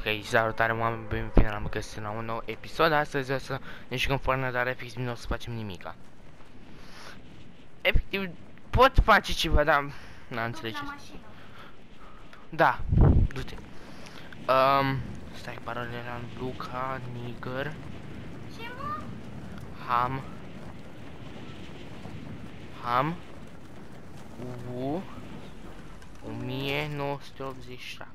Ok, salutare oameni, bine am găsit la un nou episod. Astăzi o să ne jucăm Fortnite, dar efectiv nu o să facem nimica. Efectiv, pot face ceva, dar nu înțelegeți. Da, du-te. Stai, parolele la Luca, Nigger. Ce mă? Ham. 1987.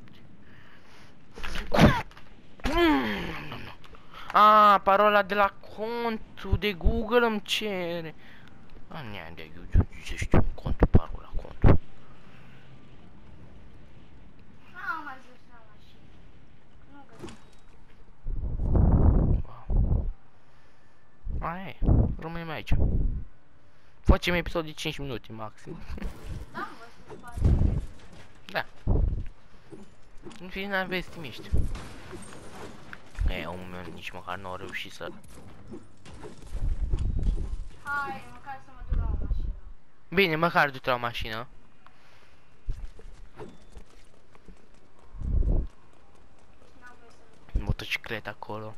Parola de la contul de Google îmi cere. Nea de YouTube, știu contul, parola, contul. Am ajuns la mașină. Nu găsesc. Aia e, rămânem aici. Facem episod de 5 minute maxim. Da, mă, să fac. Da. În fine, aveți timiști. Omul meu nici măcar nu a reușit să... Hai, măcar să mă duc la o mașină. Bine, măcar du-te la o mașină. N-am voie să Motocicleta acolo.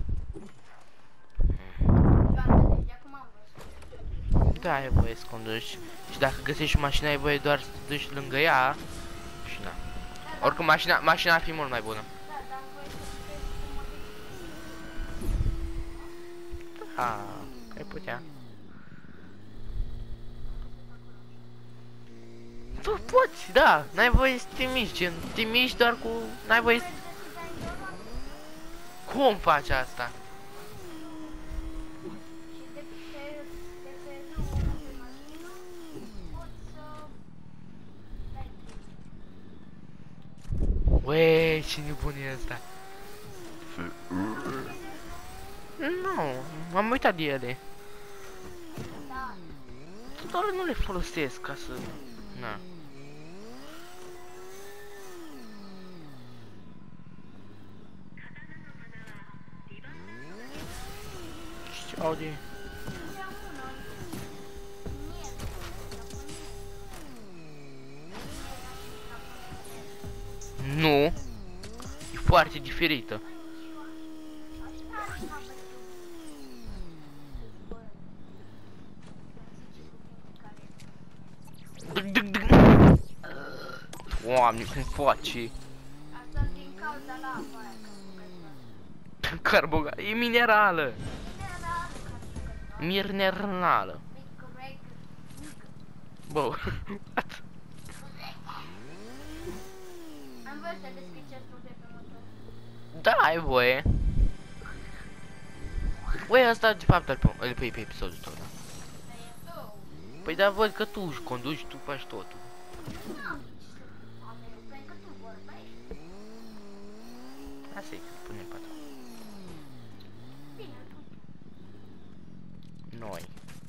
Gata, deci acum am voie să Da, ai voie să conduci. Și dacă găsești o mașină, ai voie doar să te duci lângă ea. Și na. Oricum, mașina ar fi mult mai bună. Da, dar am voie să crezi cum mă duc. Ai putea. Tu poți, da, n-ai voie să te miști, gen, te miști doar cu... N-ai voie să... Cum faci asta? Și de pe drumul pe mașină poți să... Uee, ce nebun e ăsta? Nu, m-am uitat de ele. Da, Doar nu le folosesc ca să... Na. Ce aude? Nu. E foarte diferită. Doamne, cum faci? asta din cauza la apa aia. Carboga, e minerală. Minerală. Bă, what? Am voie să deschid chestul de pe motor. Da, ai voie. Uai, asta de fapt îl pui pe episodul tău, da? Păi da, văd că tu conduci, tu faci totul. Asta e că punem pe ta. Noi.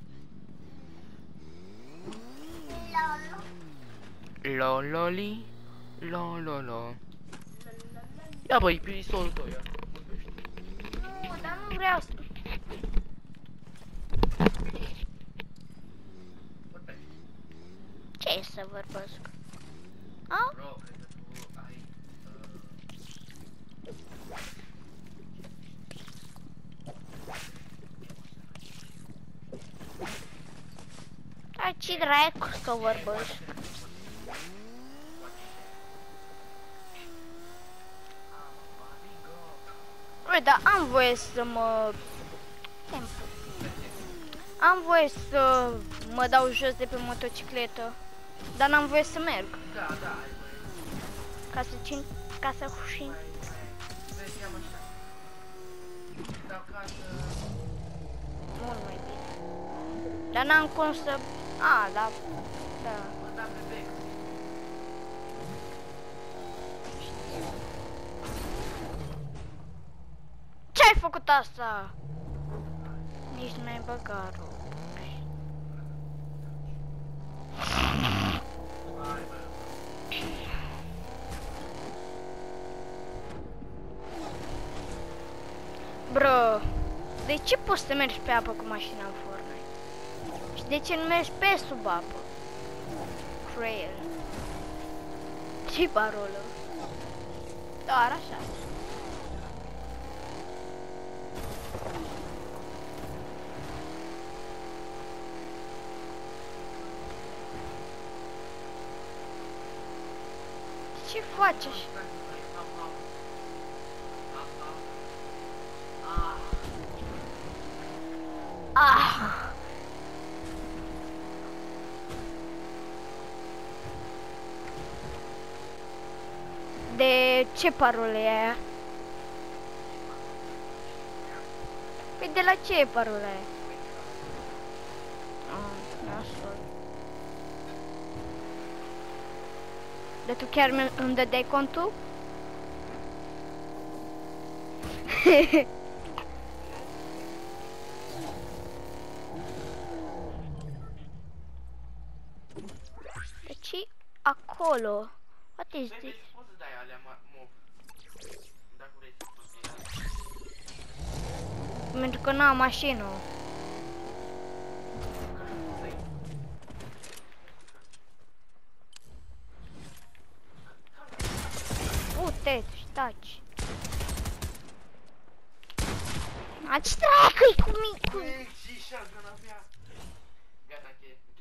Lololi. Lololo. Ia băi, pistolul tău, ia. Nu, dar nu vreau să... Ce să vorbesc? A? Bro, cred că tu ai... Dar ce dracu să vorbesc? Ui, dar am voie să mă... Am voie să mă dau jos de pe motocicletă, dar n-am voie să merg. Da, da, ai voie. Ca să hușin. Vezi, ia mașina. Dau ca să... Mult mai bine. Dar n-am cum să... A, da. Da. Mă da pe bec. Ce-ai făcut asta? Nici nu mai băga rob. Bro, de ce poți să mergi pe apă cu mașina în Fortnite? Și de ce nu mergi pe sub apă? Trail. Ce parolă? Doar așa. Ce faci așa? Ah! De ce parolă e aia? Păi de la ce parolă e? Nasol. Dar tu chiar îmi dădeai contul? Deci acolo. What is this? Poți să dai alea mob. Dacă vrei să poți să dai. Pentru că n-am mașină. Du-te, taci. Ați dracu-i cu mine. Și shotgun avea. Gata, încheie.